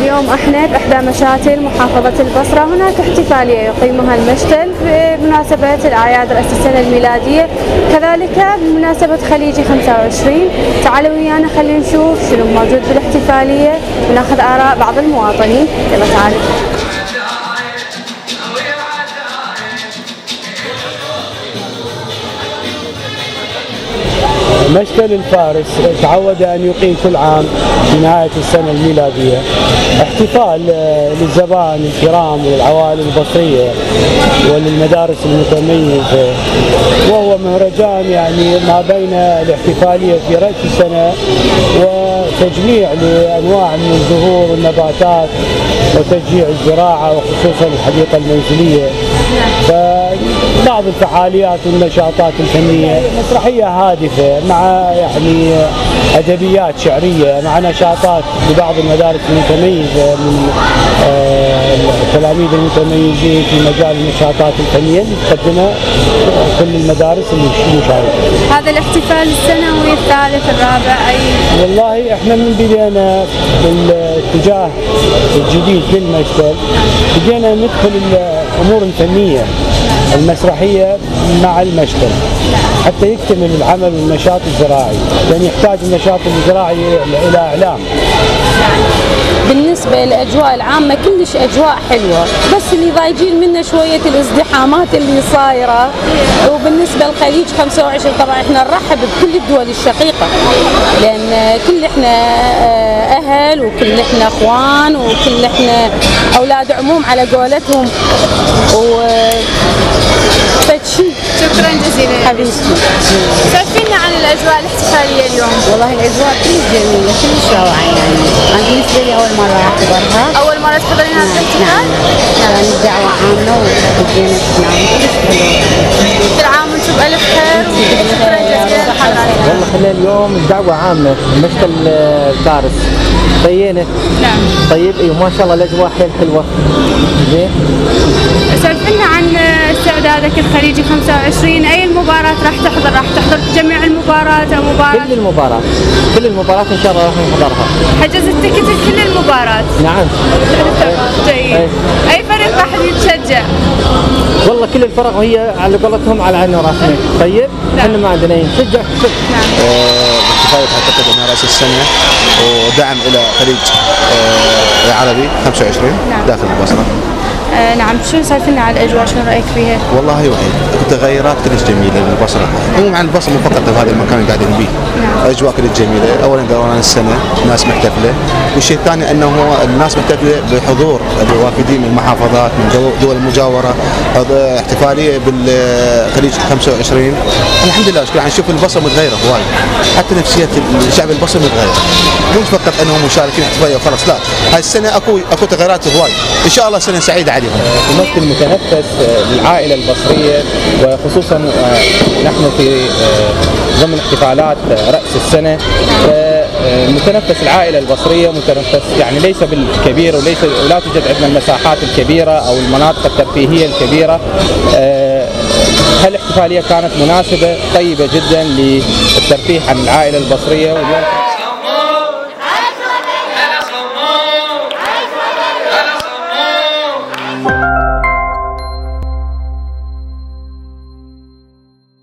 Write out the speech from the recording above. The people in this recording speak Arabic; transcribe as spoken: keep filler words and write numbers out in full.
اليوم احنا باحدى مشاتل محافظة البصرة. هناك احتفالية يقيمها المشتل بمناسبة الأعياد رأس السنة الميلادية، كذلك بمناسبة خليجي خمسة وعشرين. تعالوا ويانا خلينا نشوف شنو موجود بالاحتفالية وناخذ آراء بعض المواطنين. يلا تعالوا. مشتل الفارس تعود أن يقيم كل عام في نهاية السنة الميلادية احتفال للزبائن الكرام والعوائل البصرية وللمدارس المتميزة، وهو مهرجان يعني ما بين الاحتفالية في رأس السنة وتجميع لأنواع من الزهور والنباتات وتشجيع الزراعة وخصوصا الحديقة المنزلية. فبعض الفعاليات والنشاطات الفنية، مسرحية هادفة مع يعني أدبيات شعرية مع نشاطات لبعض المدارس المتميزة من التلاميذ المتميزين في مجال النشاطات الفنية اللي تقدمها كل المدارس المشاركة. هذا الاحتفال السنوي الثالث الرابع أي؟ والله احنا من بدينا بالاتجاه الجديد للمشتل بدينا ندخل الأمور الفنية المسرحية مع المشتل حتى يكتمل العمل والنشاط الزراعي، لأن يحتاج النشاط الزراعي إلى إعلام. بالنسبة للأجواء العامة كلش أجواء حلوة، بس اللي ضايجين منه شوية الازدحامات اللي صايرة. وبالنسبة للخليج خمسة وعشرين طبعا احنا نرحب بكل الدول الشقيقة، لأن كل احنا أهل وكل احنا أخوان وكل احنا أولاد عموم على قولتهم و فتشي. شكرا جزيلا حبيبتي. سولفينا عن الأجواء الاحتفالية اليوم. والله الأجواء كلش جميلة كلش روعة، يعني أنا بالنسبة لي أول مرة أحضرها. أول مرة تحضرين هذا الاحتفال؟ نعم نعم. دعوة عامة وجينا نعم كلش حلوة. كل عام وانتم بألف خير وشكرا جزيلا لحضرتك. والله احنا اليوم الدعوة عامة مشتل الفارس طينة. نعم. طيب ايوه ما شاء الله الأجواء حيل حلوة. زين. سولفنا عن استعدادك الخليجي خمسة وعشرين، أي المباراة راح تحضر؟ راح تحضر جميع المباريات أو مباراة؟ كل المباراة كل المباراة إن شاء الله راح نحضرها. حجزت تكت لكل المباراة؟ نعم. جيد. أي فريق راح يتشجع؟ والله كل الفرق وهي على قولتهم على عيننا وراسنا. طيب احنا ما عندنا نشجع. نعم. الاحتفالية تعتقد انها راس السنة ودعم الى خليج العربي خمسة وعشرين داخل البصرة. آه نعم. شو سالفنا على الاجواء، شنو رايك فيها؟ والله وحيد التغيرات كلش جميله للبصره، مو مع البصره مو فقط بهذا المكان اللي قاعدين به. نعم. الاجواء كلش جميله، اولا دوران السنه ناس محتفله، والشيء الثاني انه الناس محتفله بحضور الوافدين من المحافظات من دول المجاوره. احتفاليه بالخليج خمسة وعشرين الحمد لله يعني نشوف البصره متغيره هواي، حتى نفسيه الشعب البصري متغيره، مو فقط انهم مشاركين احتفاليه وخلاص، لا هاي السنه اكو اكو تغيرات هواي، ان شاء الله سنه سعيده عليهم. الممثل متنفس للعائلة البصرية، وخصوصا نحن في ضمن احتفالات رأس السنة. متنفس العائلة البصرية متنفس يعني ليس بالكبير وليس ولا توجد عندنا المساحات الكبيرة أو المناطق الترفيهية الكبيرة. هالاحتفالية كانت مناسبة طيبة جدا للترفيه عن العائلة البصرية. واليوم